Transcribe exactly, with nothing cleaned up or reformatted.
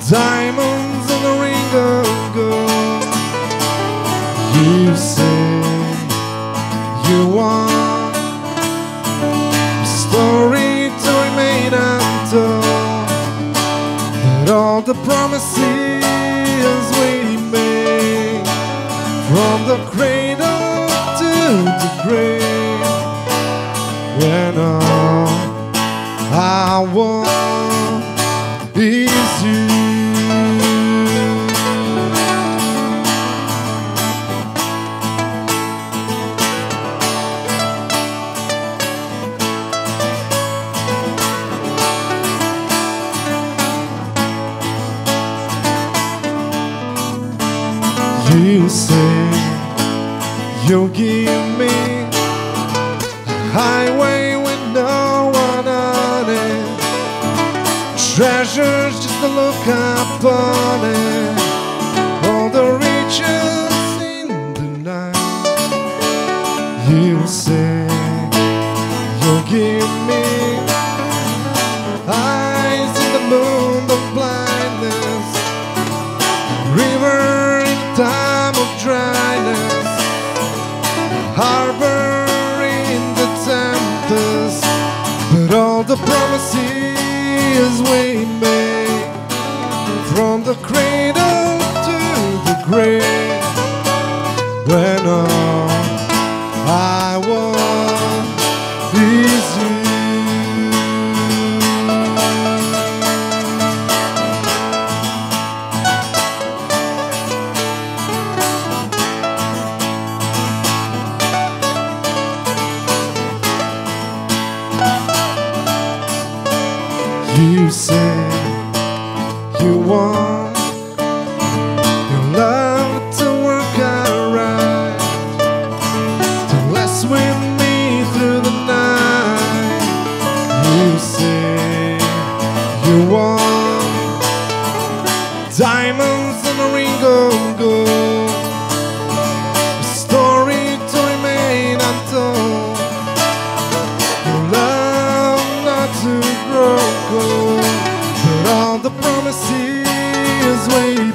diamonds and a ring of gold. You say you want a story to remain untold, but all the promises we made from the cradle to the grave, when all I want is you. You say you'll give me a highway with no one on it, treasures just to look upon it, all the riches in the night. You say you'll give me eyes in the moon of blindness, river time of dryness, harbor in the tempest, but all the promises we made from the cradle to the grave, when all I want is you. You say you want your love to work out right, to last with me through the night. You say you want diamonds and a ring of gold, a story to remain untold, your love not to grow cold, but all the promises we